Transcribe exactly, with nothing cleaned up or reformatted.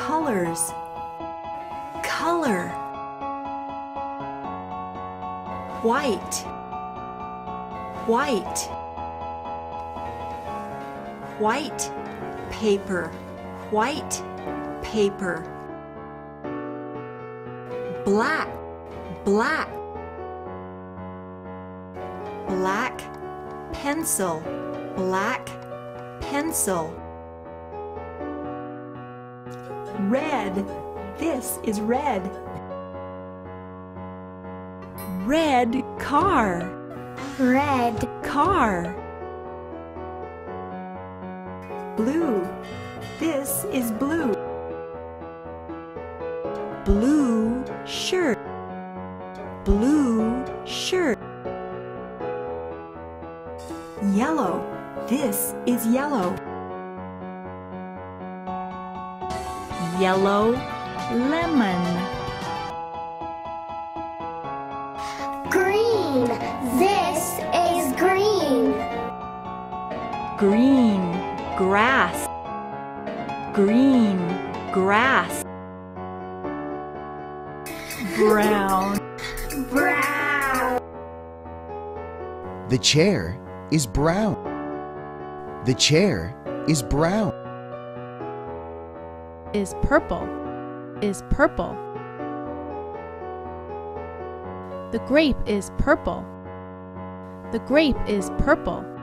colors. Color. White. White. White paper. White paper. Black. Black. Black pencil. Black pencil. Red. This is red. Red car. Red Car. Blue. This is blue. Blue shirt. Blue shirt. Yellow. This is yellow. Yellow lemon. Green. This is green. Green grass. Green grass. Brown. Brown. The chair is brown. The chair is brown. Is purple. Is purple. The grape is purple. The grape is purple.